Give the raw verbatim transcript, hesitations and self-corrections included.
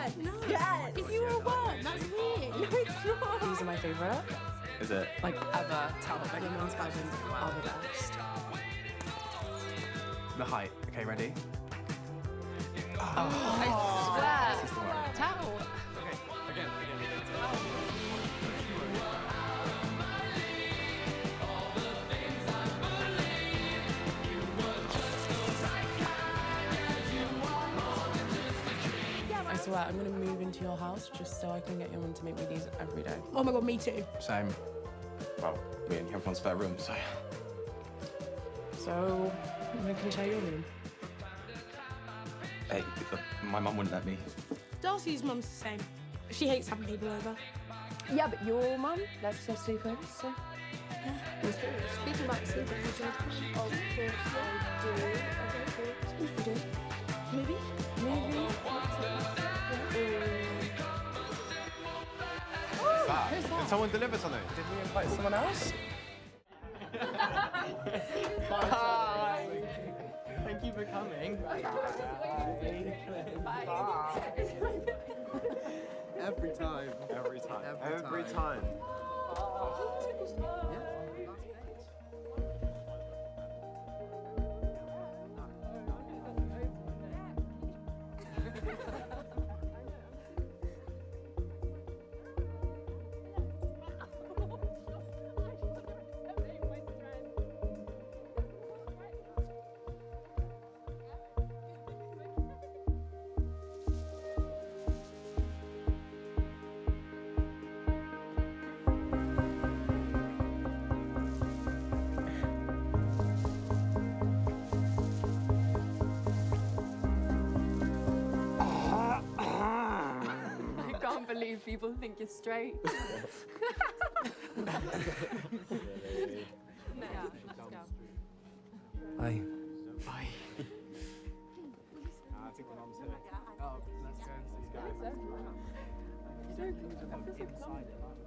Yes! No. Yes! If you were a worm, that's me. No, it's not. These are my favourite. Is it? Like, ever. Talbot and Mum's Cousins are the best. The height. Okay, ready? I This is the swear. one. Towel. Okay, again, again, again. I swear, I'm gonna move into your house just so I can get your mum to make me these every day. Oh my god, me too. Same. Well, we only have one spare room, so. So, I can share your room. Hey, uh, my mum wouldn't let me. Darcy's mum's the same. She hates having people over. Yeah, but your mum lets us sleep over, so... Yeah, it's true. Speaking about sleeping, would you like to come? Of course I do. Okay, cool. What do you do? Movie? Movie? That? Did someone deliver something? Did we invite someone else? Bye. Thank you for coming. Bye. Every time. Every time. Every, Every time. time. I can't believe people think you're straight. Yeah, let's go. Bye. Bye. I think the mum's here. Oh, let's go and see. Inside it.